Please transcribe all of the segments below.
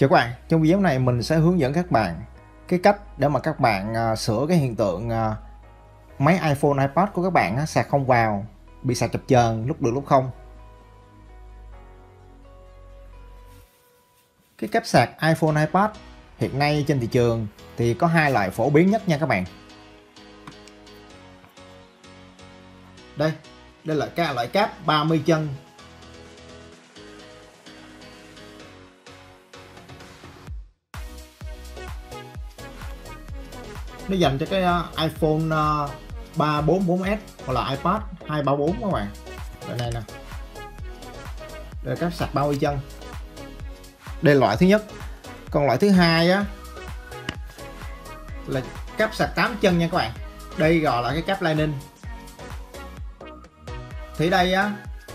Chào các bạn, trong video này mình sẽ hướng dẫn các bạn cái cách để mà các bạn sửa cái hiện tượng máy iPhone, iPad của các bạn sạc không vào, bị sạc chập chờn lúc được lúc không. Cái cáp sạc iPhone, iPad hiện nay trên thị trường thì có hai loại phổ biến nhất nha các bạn. Đây là cái loại cáp 30 chân. Nó dành cho cái iPhone 344s hoặc là iPad 234 các bạn. Đây này nè. Đây là cáp sạc 30 chân. Đây là loại thứ nhất. Còn loại thứ hai á là cáp sạc 8 chân nha các bạn. Đây gọi là cái cáp Lightning. Thì đây á,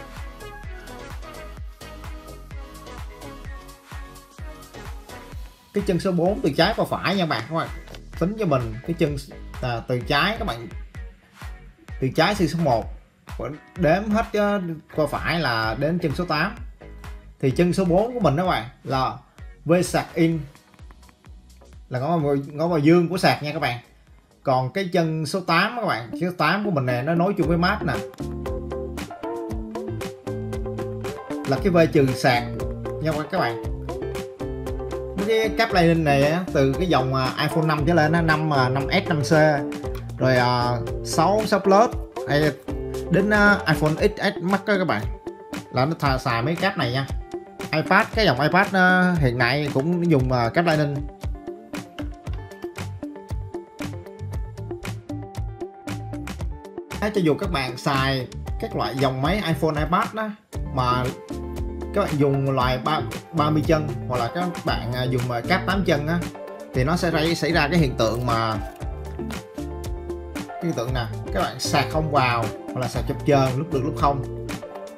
cái chân số 4 từ trái qua phải nha các bạn. Tính cho mình cái chân từ trái, các bạn từ trái từ số 1 đếm hết qua phải là đến chân số 8. Thì chân số 4 của mình đó các bạn là V sạc in, là ngõ vào dương của sạc nha các bạn. Còn cái chân số 8 các bạn, chân số 8 của mình này nó nối chung với mát nè, là cái V trừ sạc nha các bạn. Cái cáp Lightning này á, từ cái dòng iPhone 5 trở lên, 5, 5S, 5C, rồi 6 Plus hay đến iPhone XS Max các bạn, là nó xài mấy cáp này nha. iPad, cái dòng iPad hiện nay cũng dùng cáp Lightning. Cho dù các bạn xài các loại dòng máy iPhone, iPad đó, mà các bạn dùng loại 30 chân hoặc là các bạn dùng cáp 8 chân á, thì nó sẽ xảy ra cái hiện tượng mà cái hiện tượng nè, các bạn sạc không vào hoặc là sạc chập chờn lúc được lúc không.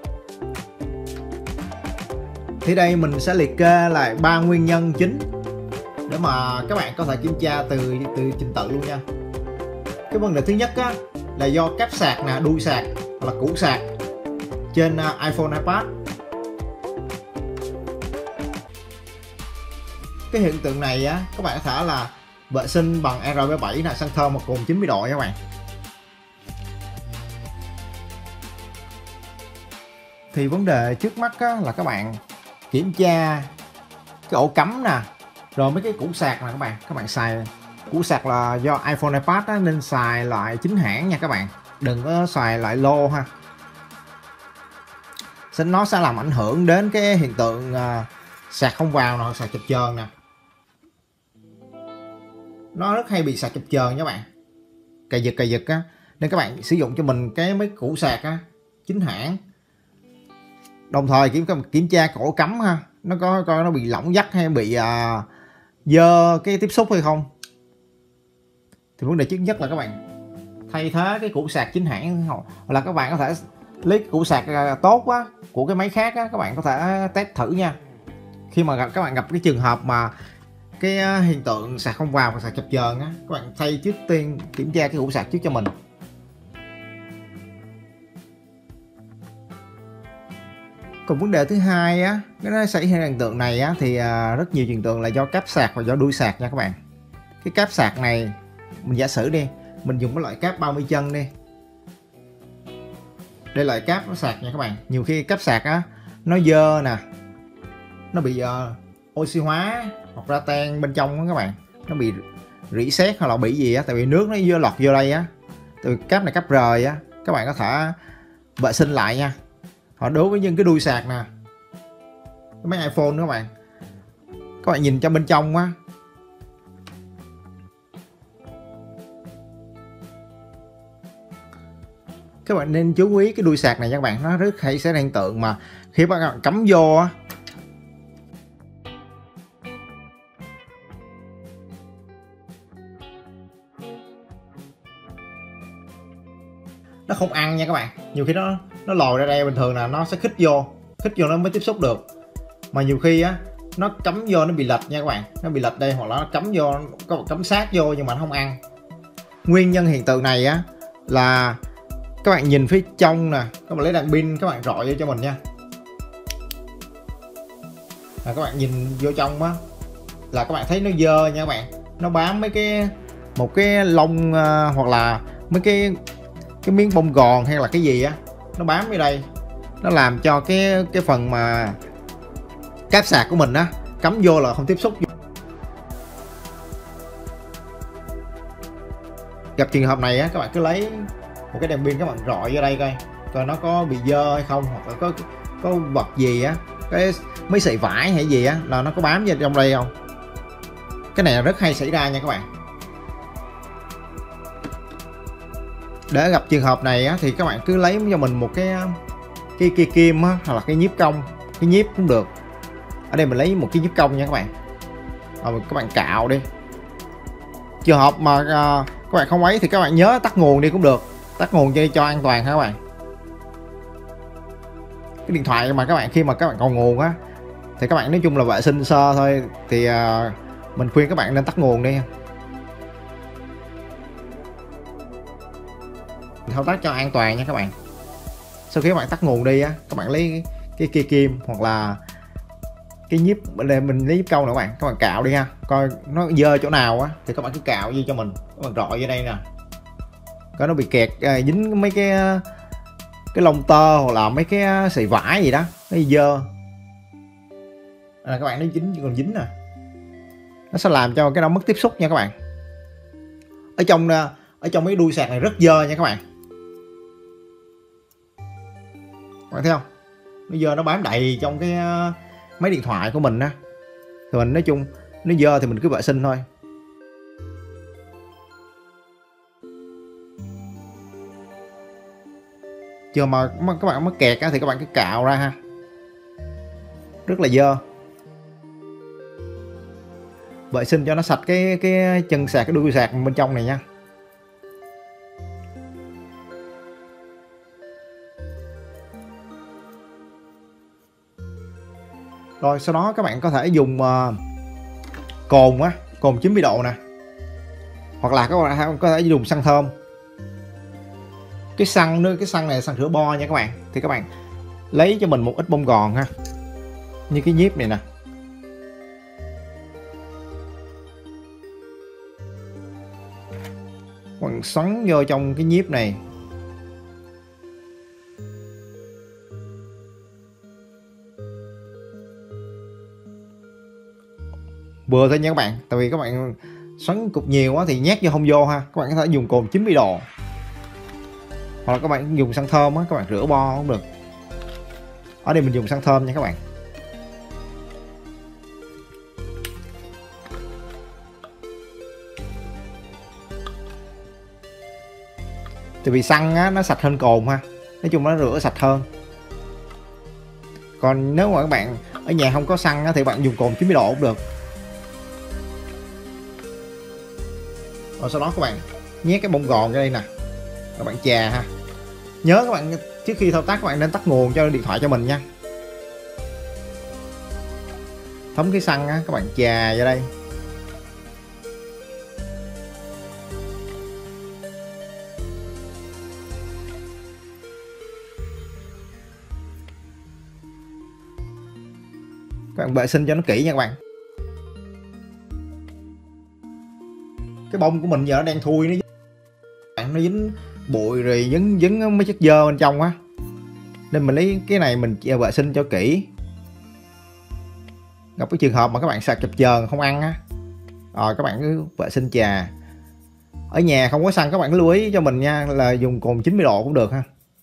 Thì đây mình sẽ liệt kê lại 3 nguyên nhân chính để mà các bạn có thể kiểm tra từ trình tự luôn nha. Cái vấn đề thứ nhất á, là do cáp sạc nè, đuôi sạc hoặc là củ sạc trên iPhone, iPad. Cái hiện tượng này á, các bạn có thể là vệ sinh bằng RB7 là xăng thơm một cồn 90 độ các bạn. Thì vấn đề trước mắt á, là các bạn kiểm tra cái ổ cắm nè, rồi mấy cái củ sạc nè các bạn xài củ sạc là do iPhone, iPad á, nên xài loại chính hãng nha các bạn, đừng có xài loại lô ha. Nó sẽ làm ảnh hưởng đến cái hiện tượng sạc không vào nè, sạc chập chờn nè. Nó rất hay bị sạc chập chờn nha các bạn, cài giật á, nên các bạn sử dụng cho mình cái mấy củ sạc á chính hãng. Đồng thời kiểm tra cổ cắm ha, nó có coi nó bị lỏng dắt hay bị dơ cái tiếp xúc hay không. Thì vấn đề trước nhất là các bạn thay thế cái củ sạc chính hãng, hoặc là các bạn có thể lấy củ sạc tốt quá của cái máy khác á, các bạn có thể test thử nha. Khi mà các bạn gặp cái trường hợp mà cái hiện tượng sạc không vào và sạc chập chờn á, các bạn thay trước tiên kiểm tra cái củ sạc trước cho mình. Còn vấn đề thứ hai á, nó xảy ra hiện tượng này á, thì rất nhiều hiện tượng là do cáp sạc và do đuôi sạc nha các bạn. Cái cáp sạc này mình giả sử đi, mình dùng cái loại cáp 30 chân đi. Đây là loại cáp nó sạc nha các bạn. Nhiều khi cáp sạc á nó dơ nè, nó bị oxy hóa hoặc ra tan bên trong đó các bạn, nó bị rỉ sét hoặc là bị gì á, tại vì nước nó lọt vô đây á. Từ cáp này cáp rời á, các bạn có thể vệ sinh lại nha. Họ đối với những cái đuôi sạc nè, cái máy iPhone đó các bạn nhìn cho bên trong á, các bạn nên chú ý cái đuôi sạc này nha các bạn. Nó rất hay xảy ra hiện tượng mà khi các bạn cắm vô á, nó không ăn nha các bạn. Nhiều khi nó lòi ra đây, bình thường là nó sẽ khích vô nó mới tiếp xúc được, mà nhiều khi á nó cắm vô nó bị lệch nha các bạn, nó bị lệch đây, hoặc là nó cắm vô, có cắm sát vô nhưng mà nó không ăn. Nguyên nhân hiện tượng này á là các bạn nhìn phía trong nè, các bạn lấy đèn pin các bạn rọi vô cho mình nha. Các bạn nhìn vô trong á, là các bạn thấy nó dơ nha các bạn, nó bám một cái lông hoặc là mấy cái miếng bông gòn hay là cái gì á, nó bám ở đây, nó làm cho cái phần mà cáp sạc của mình á cắm vô là không tiếp xúc. Gặp trường hợp này á, các bạn cứ lấy một cái đèn pin các bạn rọi vô đây coi nó có bị dơ hay không, hoặc là có vật gì á, mấy sợi vải hay gì á là nó có bám vào trong đây không. Cái này là rất hay xảy ra nha các bạn. Để gặp trường hợp này á, thì các bạn cứ lấy cho mình một cái kim á, hoặc là cái nhíp cong, cái nhíp cũng được. Ở đây mình lấy một cái nhíp cong nha các bạn. Các bạn cạo đi. Trường hợp mà các bạn không ấy thì các bạn nhớ tắt nguồn đi cũng được, tắt nguồn cho an toàn ha các bạn. Cái điện thoại mà các bạn khi mà các bạn còn nguồn á thì các bạn nói chung là vệ sinh sơ thôi, thì mình khuyên các bạn nên tắt nguồn đi. Thao tác cho an toàn nha các bạn. Sau khi các bạn tắt nguồn đi á, các bạn lấy cái kia kim hoặc là cái nhíp, để mình lấy nhíp câu nữa các bạn cạo đi ha, coi nó dơ chỗ nào á thì các bạn cứ cạo vô cho mình, các bạn rọi vô đây nè, coi nó bị kẹt dính mấy cái lông tơ hoặc là mấy cái sợi vải gì đó nó dơ các bạn, nó còn dính nè, nó sẽ làm cho cái đó mất tiếp xúc nha các bạn. Ở trong mấy đuôi sạc này rất dơ nha các bạn. Các bạn thấy không, nó dơ, nó bám đầy trong cái máy điện thoại của mình á. Thì mình nói chung nó dơ thì mình cứ vệ sinh thôi. Chưa mà các bạn mắc kẹt á, thì các bạn cứ cạo ra ha, rất là dơ. Vệ sinh cho nó sạch cái chân sạc, cái đuôi sạc bên trong này nha. Rồi sau đó các bạn có thể dùng cồn 90 độ nè, hoặc là các bạn có thể dùng xăng thơm. Cái xăng này là xăng rửa bo nha các bạn. Thì các bạn lấy cho mình một ít bông gòn ha, như cái nhíp này nè. Các bạn xoắn vô trong cái nhíp này. Vừa thôi nha các bạn, tại vì các bạn xoắn cục nhiều quá thì nhét vô không vô ha. Các bạn có thể dùng cồn 90 độ, hoặc là các bạn dùng xăng thơm á, các bạn rửa bo cũng được. Ở đây mình dùng xăng thơm nha các bạn. Tại vì xăng á, nó sạch hơn cồn ha, nói chung nó rửa sạch hơn. Còn nếu mà các bạn ở nhà không có xăng á, thì bạn dùng cồn 90 độ cũng được. Rồi sau đó các bạn nhét cái bông gòn ra đây nè, các bạn chà ha. Nhớ các bạn trước khi thao tác các bạn nên tắt nguồn cho điện thoại cho mình nha. Thấm cái xăng á, các bạn chà vào đây. Các bạn vệ sinh cho nó kỹ nha các bạn. Cái bông của mình giờ nó đang thui, nó dính bụi rồi dính mấy chất dơ bên trong á, nên mình lấy cái này mình vệ sinh cho kỹ. Gặp cái trường hợp mà các bạn sạc chập chờn không ăn á, các bạn cứ vệ sinh chà. Ở nhà không có xăng các bạn lưu ý cho mình nha, là dùng cồn 90 độ cũng được ha.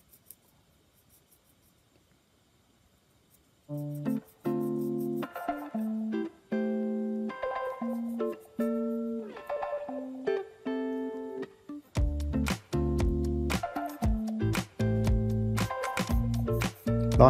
Rồi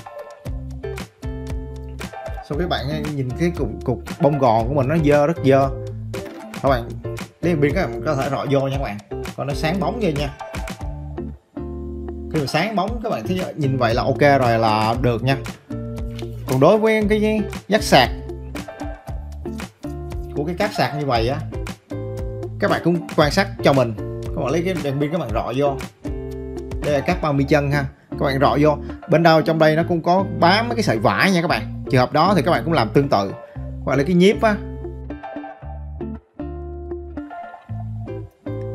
sau các bạn nhìn cái cục bông gòn của mình nó dơ, rất dơ. Các bạn lấy pin các bạn có thể rọi vô nha các bạn, còn nó sáng bóng vậy nha. Khi mà sáng bóng các bạn thấy nhìn vậy là ok rồi, là được nha. Còn đối với cái dắt sạc của cái cáp sạc như vậy á, các bạn cũng quan sát cho mình. Các bạn lấy cái đèn pin các bạn rọi vô. Đây là cáp 30 chân ha, các bạn rọi vô. Bên đâu trong đây nó cũng có bám mấy cái sợi vải nha các bạn. Trường hợp đó thì các bạn cũng làm tương tự. Hoặc là cái nhíp á,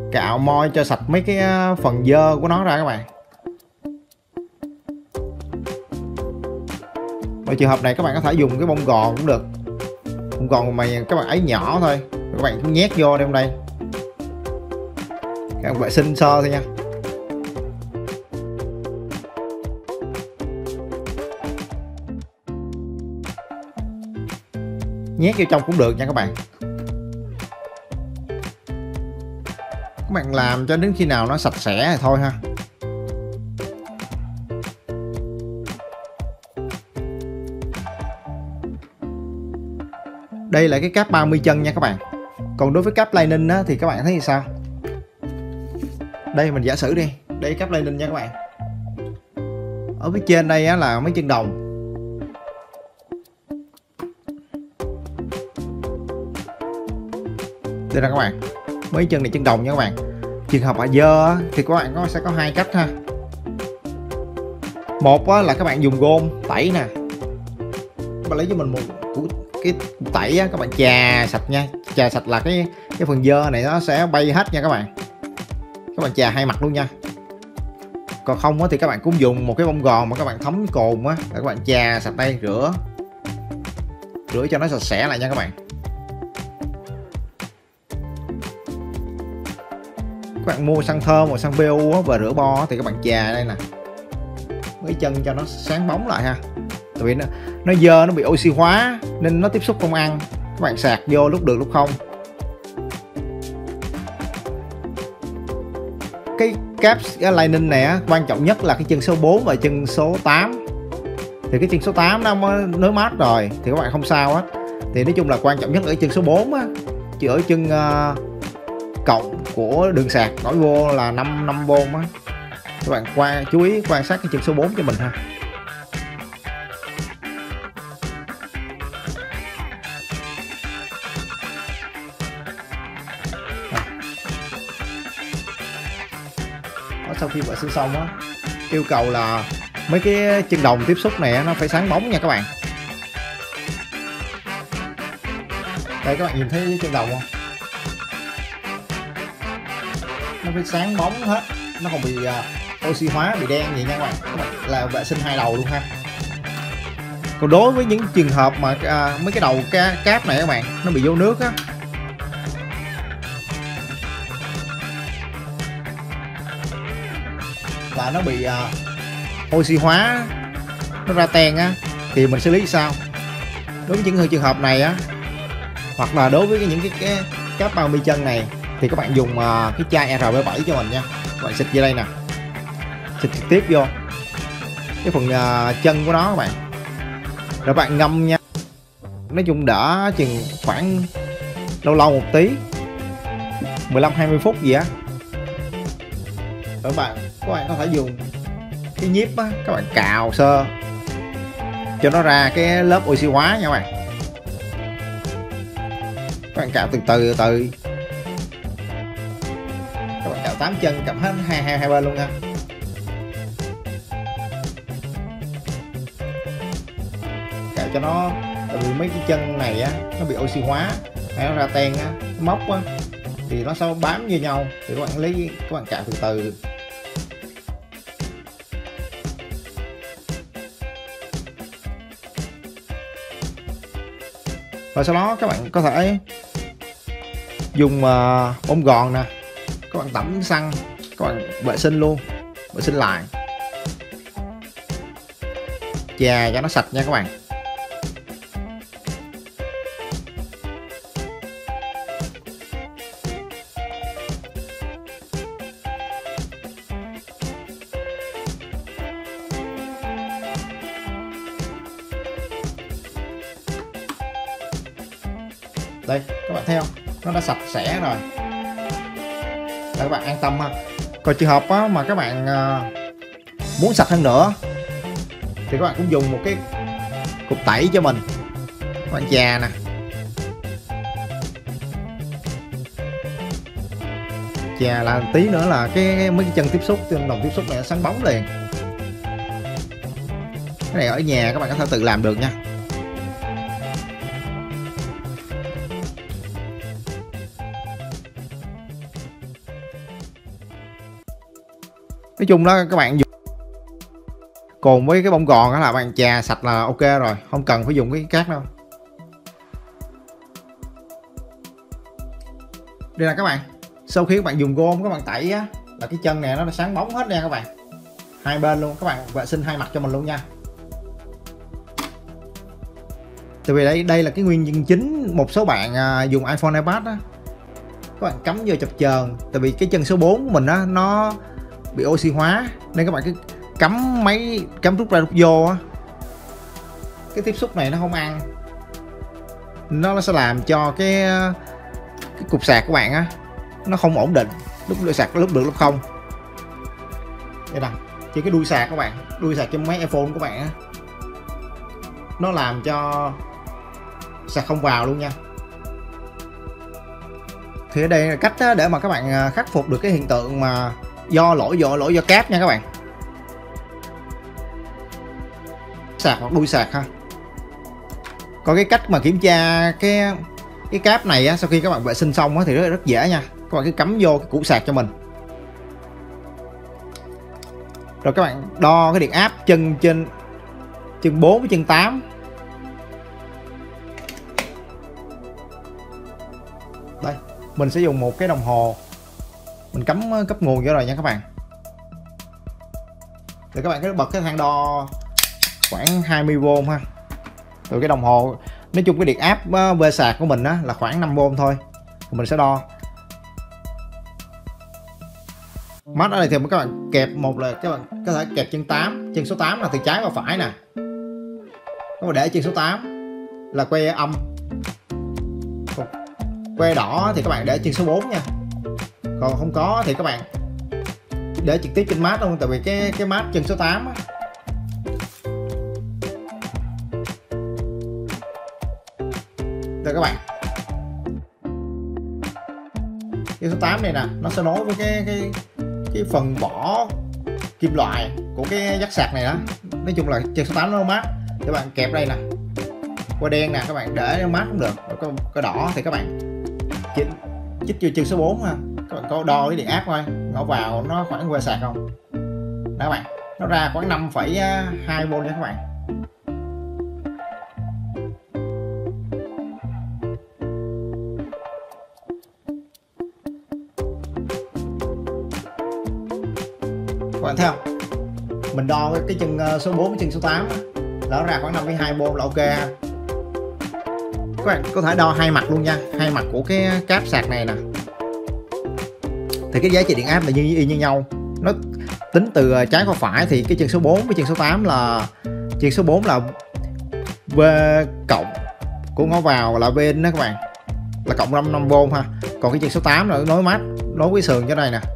cạo moi cho sạch mấy cái phần dơ của nó ra các bạn. Ở trường hợp này các bạn có thể dùng cái bông gòn cũng được, bông gòn mà các bạn ấy nhỏ thôi, các bạn cũng nhét vô trong đây, các bạn vệ sinh sơ thôi nha. Nhét vô trong cũng được nha các bạn. Các bạn làm cho đến khi nào nó sạch sẽ thì thôi ha. Đây là cái cáp 30 chân nha các bạn. Còn đối với cáp Lightning á, thì các bạn thấy như sao? Đây mình giả sử đi, đây cáp Lightning nha các bạn. Ở phía trên đây á, là mấy chân đồng. Đây là các bạn, mấy chân này chân đồng nha các bạn. Trường hợp mà dơ thì các bạn sẽ có hai cách ha. Một là các bạn dùng gôm tẩy nè, các bạn lấy cho mình một cái tẩy á, các bạn chà sạch nha. Chà sạch là cái phần dơ này nó sẽ bay hết nha các bạn. Các bạn chà hai mặt luôn nha. Còn không thì các bạn cũng dùng một cái bông gòn mà các bạn thấm cồn á, các bạn chà sạch đây, rửa cho nó sạch sẽ lại nha các bạn. Các bạn mua xăng thơm hoặc xăng PU và rửa bo thì các bạn chà đây nè, mấy chân cho nó sáng bóng lại ha. Tại vì nó dơ, nó bị oxy hóa nên nó tiếp xúc không ăn. Các bạn sạc vô lúc được lúc không. Cái cáp Lightning này á, quan trọng nhất là cái chân số 4 và chân số 8. Thì cái chân số 8 nó mới nới mát rồi thì các bạn không sao hết. Thì nói chung là quan trọng nhất ở chân số 4 á, chứ ở chân cộng của đường sạc nối vô là 5V á. Các bạn chú ý quan sát cái chân số 4 cho mình ha. Sau khi vệ sinh xong á, yêu cầu là mấy cái chân đồng tiếp xúc này nó phải sáng bóng nha các bạn. Đây các bạn nhìn thấy chân đồng không? Nó phải sáng bóng hết, nó không bị oxy hóa, bị đen gì nha các bạn. Các bạn là vệ sinh hai đầu luôn ha. Còn đối với những trường hợp mà mấy cái đầu cáp này các bạn nó bị vô nước á, là nó bị oxy hóa, nó ra ten á, thì mình xử lý sao? Đối với những trường hợp này á, hoặc là đối với những cái cáp 30 chân này thì các bạn dùng cái chai RB7 cho mình nha. Các bạn xịt vô đây nè, xịt trực tiếp vô cái phần chân của nó các bạn, rồi bạn ngâm nha. Nói chung đỡ chừng khoảng lâu một tí, 15-20 phút gì á. Các bạn có thể dùng cái nhíp á, các bạn cào sơ cho nó ra cái lớp oxy hóa nha các bạn. Các bạn cạo từ từ. Các bạn cạo 8 chân, cạo hết hai bên luôn nha. Cạo cho nó, tại vì mấy cái chân này á nó bị oxy hóa hay nó ra ten á, nó móc á thì nó sẽ bám như nhau, thì các bạn cạo từ từ. Và sau đó các bạn có thể dùng bông gòn nè, các bạn tẩm xăng, các bạn vệ sinh luôn, vệ sinh lại, chà cho nó sạch nha các bạn. Đây các bạn thấy không, nó đã sạch sẽ rồi. Để các bạn an tâm ha. Còn trường hợp á, mà các bạn muốn sạch hơn nữa thì các bạn cũng dùng một cái cục tẩy cho mình. Các bạn chà nè, chà là tí nữa là mấy cái chân tiếp xúc, chân đồng tiếp xúc này nó sáng bóng liền. Cái này ở nhà các bạn có thể tự làm được nha. Nói chung đó các bạn dùng cùng với cái bông gòn đó là bạn chà sạch là ok rồi, không cần phải dùng cái cát đâu. Đây là các bạn, sau khi các bạn dùng gôm các bạn tẩy á, là cái chân này nó sáng bóng hết nha các bạn, hai bên luôn. Các bạn vệ sinh hai mặt cho mình luôn nha. Tại vì đây là cái nguyên nhân chính một số bạn dùng iPhone, iPad á, các bạn cắm vô chập chờn. Tại vì cái chân số 4 của mình á, nó bị oxy hóa nên các bạn cứ cắm rút ra rút vô á, cái tiếp xúc này nó không ăn, nó sẽ làm cho cái cục sạc của bạn á nó không ổn định, lúc được sạc lúc được lúc không. Đây nè, chỉ cái đuôi sạc các bạn, đuôi sạc trên máy iPhone của bạn á, nó làm cho sạc không vào luôn nha. Thì ở đây là cách để mà các bạn khắc phục được cái hiện tượng mà lỗi do cáp nha các bạn. Sạc hoặc đuôi sạc ha. Còn cái cách mà kiểm tra cái cáp này á, sau khi các bạn vệ sinh xong á, thì rất dễ nha. Các bạn cứ cắm vô cái củ sạc cho mình, rồi các bạn đo cái điện áp chân 4 với chân 8. Đây, mình sẽ dùng một cái đồng hồ, mình cắm cấp nguồn vô rồi nha các bạn. Rồi các bạn cứ bật cái thang đo khoảng 20V ha. Rồi cái đồng hồ, nói chung cái điện áp về sạc của mình á là khoảng 5V thôi. Rồi mình sẽ đo. Mắt ở đây thì các bạn kẹp, một là các bạn có thể kẹp chân 8, chân số 8 là từ trái vào phải nè. Các bạn để chân số 8 là que âm, còn que đỏ thì các bạn để chân số 4 nha. Còn không có thì các bạn để trực tiếp trên mát luôn, tại vì cái mát chân số 8 á. Rồi các bạn, chân số 8 này nè, nó sẽ nối với cái phần vỏ kim loại của cái jack sạc này đó. Nói chung là chân số 8 nó mát, các bạn kẹp đây nè, que đen nè, các bạn để nó mát cũng được. Rồi cái đỏ thì các bạn chích vô chân số 4 ha. Các bạn có đo cái điện áp coi, ngõ vào nó khoảng que sạc không. Đó các bạn, nó ra khoảng 5,2V nha các bạn. Các bạn thấy không? Mình đo cái chân số 4 với chân số 8 là nó ra khoảng 5,2V là ok ha. Các bạn có thể đo hai mặt luôn nha, hai mặt của cái cáp sạc này nè. Thì cái giá trị điện áp là y như nhau. Nó tính từ trái qua phải thì cái chân số 4 với chân số 8 là chân số 4 là V cộng của ngõ vào là bên đó các bạn, là cộng 5V ha. Còn cái chân số 8 là nối mát, nối với sườn cho này nè.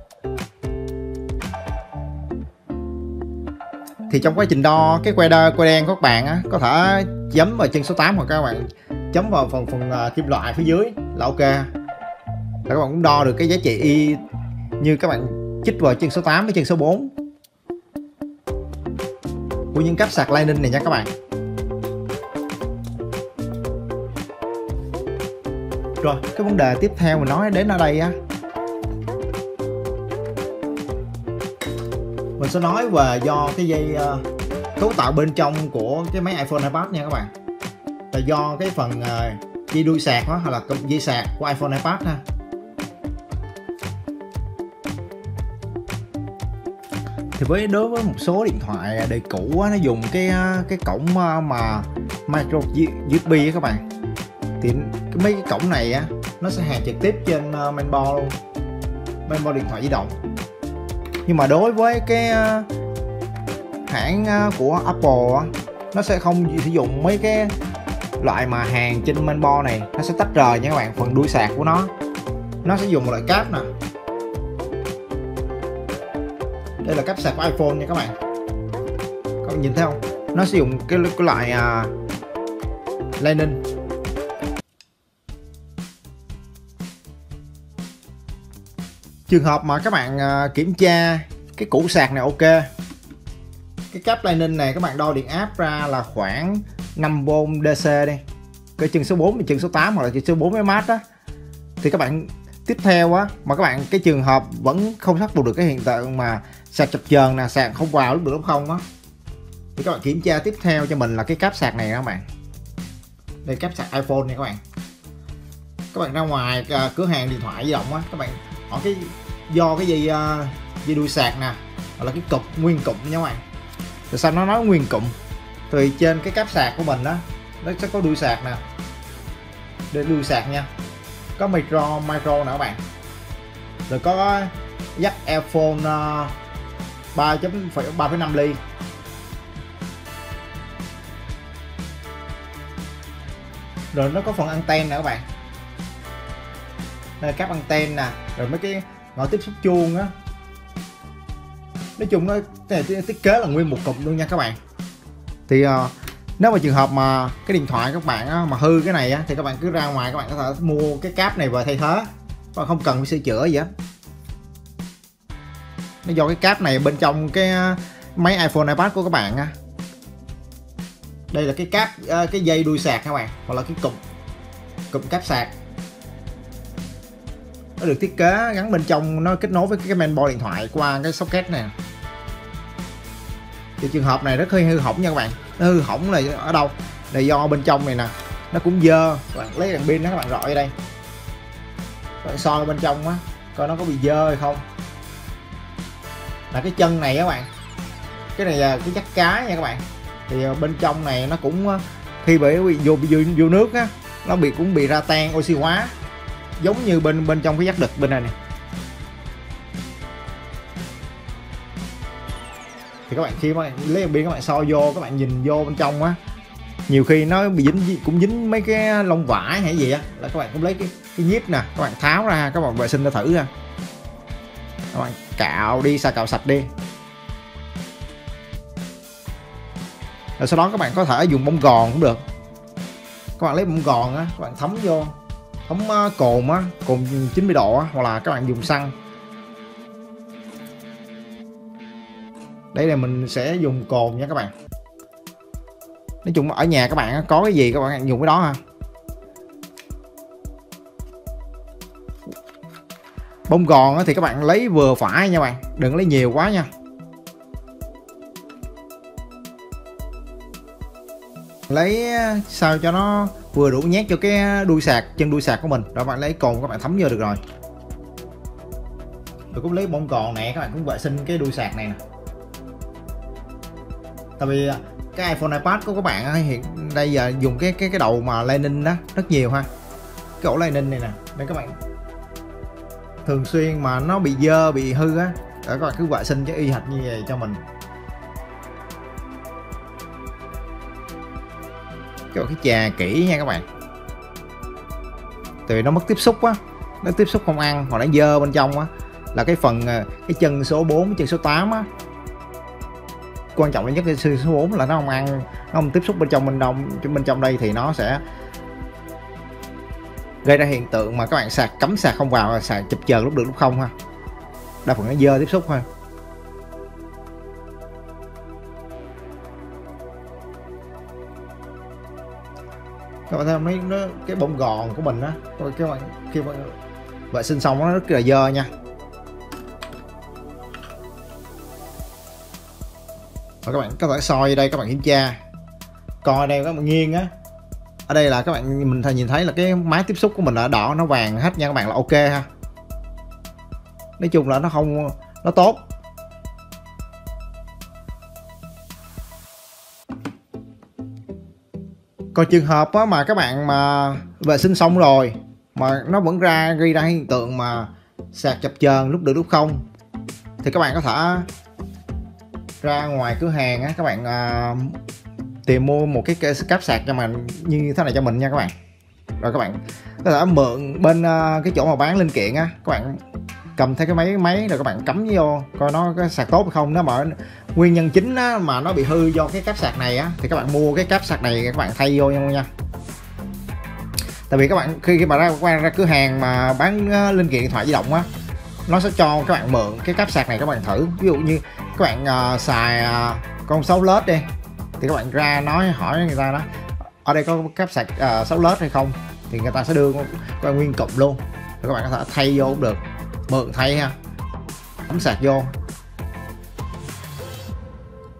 Thì trong quá trình đo cái que đen của các bạn á, có thể chấm vào chân số 8 hoặc các bạn chấm vào phần kim loại phía dưới là ok. Là các bạn cũng đo được cái giá trị y như các bạn chích vào chân số 8 với chân số 4 của những cáp sạc Lightning này nha các bạn. Rồi cái vấn đề tiếp theo mình nói đến ở đây á, mình sẽ nói về do cái dây cấu tạo bên trong của cái máy iPhone, iPad nha các bạn. Là do cái phần dây đuôi sạc đó, hoặc là dây sạc của iPhone, iPad ha. Thì đối với một số điện thoại đời cũ á, nó dùng cái cổng mà micro USB á các bạn, thì mấy cái cổng này á nó sẽ hàn trực tiếp trên mainboard luôn, mainboard điện thoại di động. Nhưng mà đối với cái hãng của Apple á, nó sẽ không sử dụng mấy cái loại mà hàn trên mainboard này, nó sẽ tách rời nha các bạn. Phần đuôi sạc của nó sẽ dùng một loại cáp nè. Đây là cáp sạc của iPhone nha các bạn. Các bạn nhìn thấy không? Nó sử dụng cái loại Lightning. Trường hợp mà các bạn kiểm tra cái củ sạc này ok, cái cáp Lightning này các bạn đo điện áp ra là khoảng 5V DC đi, cái chân số 4 và chân số 8 hoặc là chân số 4 với mát á, thì các bạn tiếp theo á mà các bạn cái trường hợp vẫn không khắc phục được cái hiện tượng mà sạc chập chờn nè, sạc không vào lúc được lúc không á, thì các bạn kiểm tra tiếp theo cho mình là cái cáp sạc này các bạn. Đây cáp sạc iPhone này các bạn. Các bạn ra ngoài cửa hàng điện thoại di động á, các bạn hỏi cái do cái dây đuôi sạc nè, hoặc là cái cụm nguyên cụm nha các bạn. Rồi sao nó nói nguyên cụm? Thì trên cái cáp sạc của mình đó, nó sẽ có đuôi sạc nè. Đây đuôi sạc nha. Có micro nè các bạn. Rồi có jack earphone 3.5 ly. Rồi nó có phần anten nè các bạn. Đây là cáp anten nè, rồi mấy cái ngõ tiếp xúc chuông á. Nói chung nó thiết kế là nguyên một cụm luôn nha các bạn. Thì nếu mà trường hợp mà cái điện thoại các bạn á, mà hư cái này á, thì các bạn cứ ra ngoài các bạn có thể mua cái cáp này về thay thế, và không cần phải sửa chữa gì hết. Nó do cái cáp này bên trong cái máy iPhone, iPad của các bạn á. Đây là cái cáp cái dây đuôi sạc các bạn, hoặc là cái cụm cáp sạc. Nó được thiết kế gắn bên trong, nó kết nối với cái mainboard điện thoại qua cái socket này. Thì trường hợp này rất hơi hư hỏng nha các bạn. Nó hư hỏng là ở đâu? Là do bên trong này nè, nó cũng dơ. Các bạn lấy đèn pin đó các bạn rọi ở đây. Các bạn soi bên trong á, coi nó có bị dơ hay không. Là cái chân này các bạn. Cái này là cái jack cá nha các bạn. Thì bên trong này nó cũng khi bị vô nước á, nó cũng bị ra tan oxy hóa, giống như bên trong cái jack đực bên này nè. Thì các bạn khi mà lấy đèn pin các bạn soi vô, các bạn nhìn vô bên trong á, nhiều khi nó bị dính mấy cái lông vải hay gì á, là các bạn cũng lấy cái nhíp nè, các bạn tháo ra, các bạn vệ sinh ra thử ra, các bạn cạo đi, cạo sạch đi. Rồi sau đó các bạn có thể dùng bông gòn cũng được. Các bạn lấy bông gòn á, các bạn thấm vô, thấm cồn á, cồn 90 độ á, hoặc là các bạn dùng xăng. Đây là mình sẽ dùng cồn nha các bạn. Nói chung ở nhà các bạn có cái gì các bạn dùng cái đó ha. Bông gòn thì các bạn lấy vừa phải nha bạn, đừng lấy nhiều quá nha. Lấy sao cho nó vừa đủ nhét cho cái đuôi sạc, chân đuôi sạc của mình. Rồi bạn lấy cồn các bạn thấm vô được rồi. Rồi cũng lấy bông gòn này, các bạn cũng vệ sinh cái đuôi sạc này nè. Tại vì cái iPhone, iPad của các bạn hiện đây giờ dùng cái đầu mà Lightning đó rất nhiều ha. Cái ổ Lightning này nè, nên các bạn thường xuyên mà nó bị dơ, bị hư á, các bạn cứ vệ sinh cho y hệt như vậy cho mình. Cái chà kỹ nha các bạn. Tại vì nó mất tiếp xúc á, nó tiếp xúc không ăn hoặc nó dơ bên trong á, là cái phần cái chân số 4, chân số 8 á. Quan trọng là nhất cái số 4 là nó không ăn, nó không tiếp xúc bên trong đây thì nó sẽ gây ra hiện tượng mà các bạn cắm sạc không vào, sạc chập chờn lúc được lúc không ha. Đa phần nó dơ tiếp xúc thôi. Các bạn thấy mấy cái bông gòn của mình á, các bạn khi mà vệ sinh xong nó rất là dơ nha. Và các bạn có thể soi đây, các bạn kiểm tra coi đây, các bạn nghiêng á, ở đây là các bạn mình nhìn thấy là cái máy tiếp xúc của mình là đỏ, nó vàng hết nha các bạn, là ok ha. Nói chung là nó tốt. Còn trường hợp á, mà các bạn mà vệ sinh xong rồi mà nó vẫn gây ra hiện tượng mà sạc chập chờn lúc được lúc không, thì các bạn có thể ra ngoài cửa hàng á, các bạn tìm mua một cái cáp sạc cho mình như thế này cho mình nha các bạn. Rồi các bạn có thể mượn bên cái chỗ mà bán linh kiện á, các bạn cầm theo cái máy rồi các bạn cắm vô coi nó có sạc tốt hay không. Nó mà nguyên nhân chính á, mà nó bị hư do cái cáp sạc này á, thì các bạn mua cái cáp sạc này các bạn thay vô nha. Tại vì các bạn khi mà ra cửa hàng mà bán linh kiện điện thoại di động á, nó sẽ cho các bạn mượn cái cáp sạc này các bạn thử. Ví dụ như các bạn xài con 6 LED đi, thì các bạn ra hỏi người ta đó, ở đây có cáp sạc 6 LED hay không, thì người ta sẽ đưa các bạn nguyên cụm luôn. Rồi các bạn có thể thay vô cũng được, mượn thay ha, cắm sạc vô.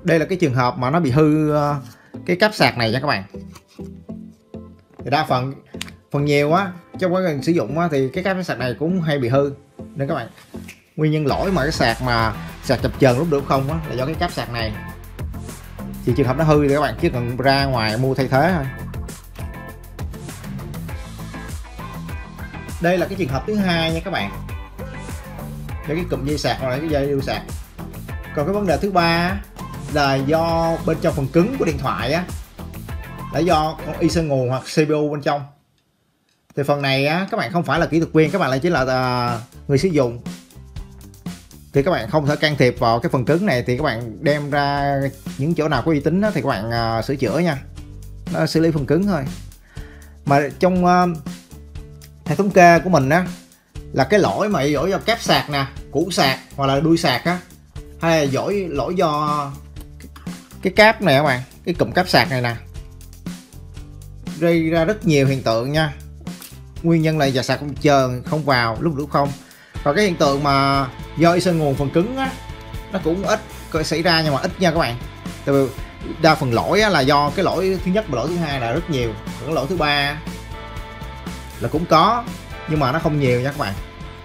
đây là cái trường hợp mà nó bị hư cái cáp sạc này nha các bạn. Thì đa phần nhiều á trong quá trình sử dụng á, thì cái cáp sạc này cũng hay bị hư. Nên các bạn, nguyên nhân lỗi mà cái sạc chập chờn lúc được không á, là do cái cáp sạc này. Thì trường hợp nó hư thì các bạn chỉ cần ra ngoài mua thay thế thôi. Đây là cái trường hợp thứ hai nha các bạn, do cái cụm dây sạc hoặc là cái dây lưu sạc. Còn cái vấn đề thứ ba là do bên trong phần cứng của điện thoại á, là do con IC nguồn hoặc CPU bên trong. Thì phần này á, các bạn không phải là kỹ thuật viên, các bạn lại chỉ là người sử dụng, thì các bạn không thể can thiệp vào cái phần cứng này. Thì các bạn đem ra những chỗ nào có uy tín đó, thì các bạn sửa chữa nha, nó xử lý phần cứng thôi. Mà trong hệ thống kê của mình á, là cái lỗi mà lỗi do cáp sạc nè, củ sạc hoặc là đuôi sạc á, hay là lỗi do cái cáp này các bạn, cái cụm cáp sạc này nè, gây ra rất nhiều hiện tượng nha. Nguyên nhân là sạc không chờn, không vào lúc đủ không. Còn cái hiện tượng mà do IC nguồn phần cứng á, nó cũng ít xảy ra nhưng mà ít nha các bạn. Tại vì đa phần lỗi á, là do cái lỗi thứ nhất và lỗi thứ hai là rất nhiều. Còn cái lỗi thứ ba là cũng có nhưng mà nó không nhiều nha các bạn.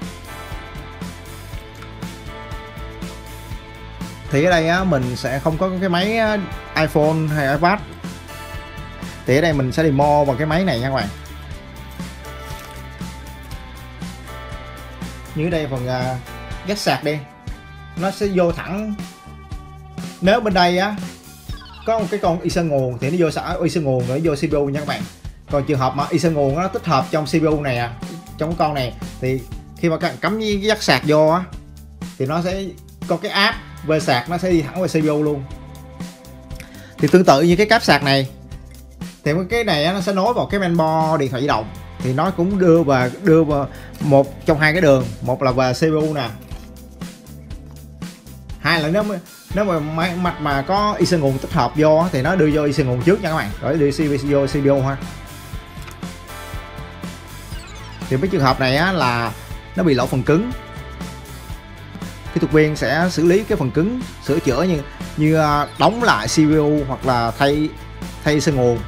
Thì ở đây á, mình sẽ không có cái máy iPhone hay iPad. Thì ở đây mình sẽ demo bằng cái máy này nha các bạn. Như ở đây phần jack sạc đi, nó sẽ vô thẳng. Nếu bên đây á có một cái con IC nguồn thì nó vô IC nguồn rồi nó vô CPU nha các bạn. Còn trường hợp mà IC nguồn nó tích hợp trong CPU này trong cái con này, thì khi mà các bạn cắm cái jack sạc vô á, thì nó sẽ có cái app về sạc, nó sẽ đi thẳng về CPU luôn. Thì tương tự như cái cáp sạc này, thì cái này á, nó sẽ nối vào cái mainboard điện thoại di động. Thì nó cũng đưa vào một trong hai cái đường, một là về CPU nè, hai là nếu mà có IC nguồn tích hợp vô thì nó đưa vô IC nguồn trước nha các bạn, rồi đưa vô CPU ha. Thì với trường hợp này á, là nó bị lỗi phần cứng, kỹ thuật viên sẽ xử lý cái phần cứng, sửa chữa như đóng lại CPU hoặc là thay IC nguồn.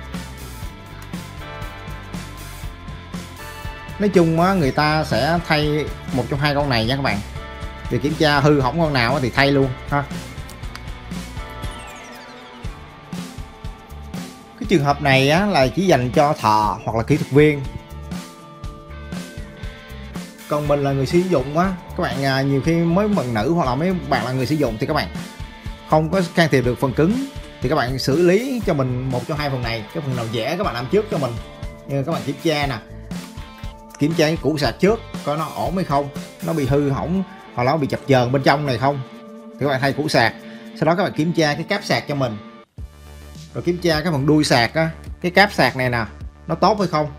Nói chung á, người ta sẽ thay một trong hai con này nha các bạn. Thì kiểm tra hư hỏng con nào thì thay luôn ha. Cái trường hợp này á, là chỉ dành cho thợ hoặc là kỹ thuật viên. Còn mình là người sử dụng á, các bạn nhiều khi mới bạn nữ hoặc là mấy bạn là người sử dụng thì các bạn không có can thiệp được phần cứng, thì các bạn xử lý cho mình một trong hai phần này. Cái phần nào dễ các bạn làm trước cho mình. Nhưng các bạn kiểm tra nè, kiểm tra cái củ sạc trước coi nó ổn hay không, nó bị hư hỏng hoặc là nó bị chập chờn bên trong này không, thì các bạn thay củ sạc. Sau đó các bạn kiểm tra cái cáp sạc cho mình, rồi kiểm tra cái phần đuôi sạc á, cái cáp sạc này nè nó tốt hay không.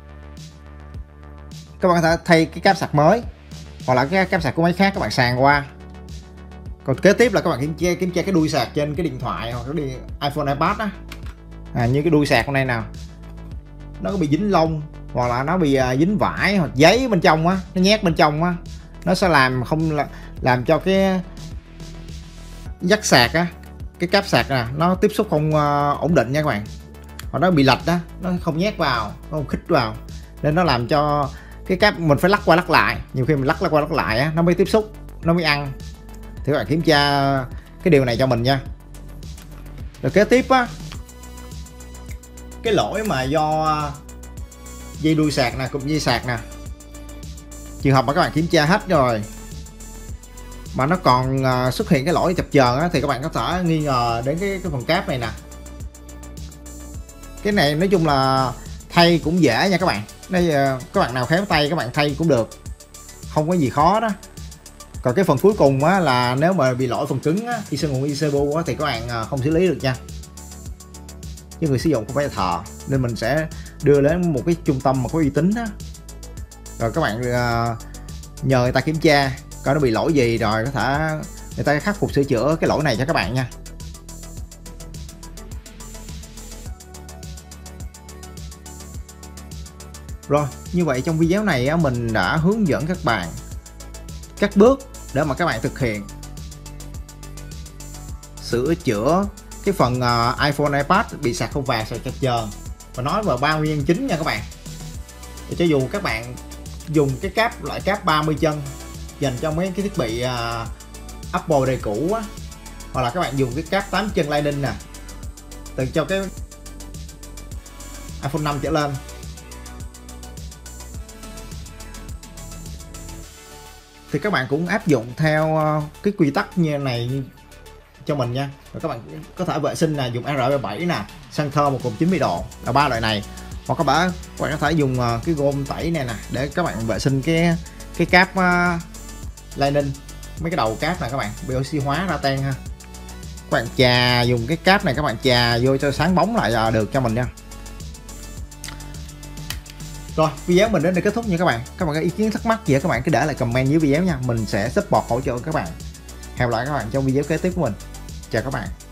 Các bạn có thể thay cái cáp sạc mới hoặc là cái cáp sạc của máy khác các bạn sàng qua. Còn kế tiếp là các bạn kiểm tra cái đuôi sạc trên cái điện thoại hoặc cái iPhone, iPad á, như cái đuôi sạc này nào, nó có bị dính lông hoặc là nó bị dính vải hoặc giấy bên trong á, nó nhét bên trong á, nó sẽ làm cho cái jack sạc á, cái cáp sạc nè, nó tiếp xúc không ổn định nha các bạn. Hoặc nó bị lệch đó, nó không nhét vào, nó không khít vào, nên nó làm cho cái cáp mình phải lắc qua lắc lại. Nhiều khi mình lắc qua lắc lại á, nó mới tiếp xúc, nó mới ăn. Thì các bạn kiểm tra cái điều này cho mình nha. Rồi kế tiếp á, cái lỗi mà do dây đuôi sạc nè, cụm dây sạc nè, trường hợp mà các bạn kiểm tra hết rồi mà nó còn xuất hiện cái lỗi chập chờn á, thì các bạn có thể nghi ngờ đến cái phần cáp này nè. Cái này nói chung là thay cũng dễ nha các bạn. Đây các bạn nào khéo tay các bạn thay cũng được, không có gì khó đó. Còn cái phần cuối cùng á, là nếu mà bị lỗi phần cứng á, IC nguồn CPU á, thì các bạn không xử lý được nha. Chứ người sử dụng không phải là thợ, nên mình sẽ đưa đến một cái trung tâm mà có uy tín á, rồi các bạn nhờ người ta kiểm tra coi nó bị lỗi gì, rồi có thể người ta khắc phục sửa chữa cái lỗi này cho các bạn nha. Rồi, như vậy trong video này á, mình đã hướng dẫn các bạn các bước để mà các bạn thực hiện sửa chữa cái phần iPhone, iPad bị sạc không vàng, sạc chập chờn, và nói vào ba nguyên nhân chính nha các bạn. Để cho dù các bạn dùng cái cáp loại cáp 30 chân dành cho mấy cái thiết bị Apple đời cũ á, hoặc là các bạn dùng cái cáp 8 chân Lightning nè, từ cho cái iPhone 5 trở lên, thì các bạn cũng áp dụng theo cái quy tắc như này cho mình nha. Rồi các bạn có thể vệ sinh là dùng R37 nè, xăng thơm 190 độ là ba loại này, hoặc các bạn có thể dùng cái gôm tẩy này nè để các bạn vệ sinh cái cáp Lightning, mấy cái đầu cáp này các bạn bị oxy hóa ra tan ha. Các bạn chà dùng cái cáp này, các bạn chà vô cho sáng bóng lại là được cho mình nha. Rồi, video mình đến đây kết thúc nha các bạn. Các bạn có ý kiến thắc mắc gì các bạn cứ để lại comment dưới video nha. Mình sẽ support hỗ trợ các bạn. Hẹn gặp lại các bạn trong video kế tiếp của mình. Chào các bạn.